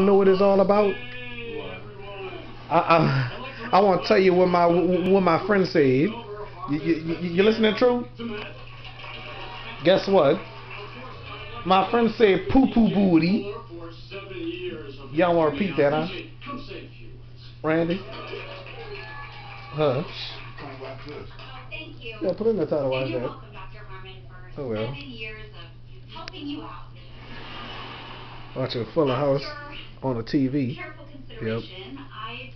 know what it's all about? I want to tell you what my friend said. You listening, True? Guess what? My friend said poo poo booty. Y'all want to repeat that, huh? Randy? Hush. Thank you. Yeah, put in the title. Watch you're that. welcome, Dr. Harmon, for Oh well. 7 years of helping you out. Watching Fuller House on the TV. Careful consideration, I've